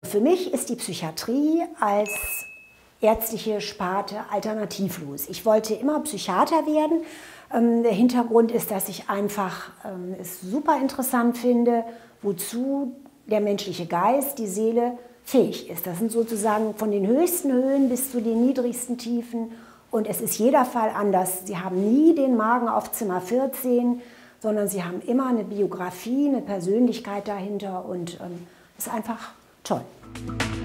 Für mich ist die Psychiatrie als ärztliche Sparte alternativlos. Ich wollte immer Psychiater werden. Der Hintergrund ist, dass ich einfach es super interessant finde, wozu der menschliche Geist, die Seele fähig ist. Das sind sozusagen von den höchsten Höhen bis zu den niedrigsten Tiefen. Und es ist jeder Fall anders. Sie haben nie den Magen auf Zimmer 14, sondern sie haben immer eine Biografie, eine Persönlichkeit dahinter und ist einfach toll.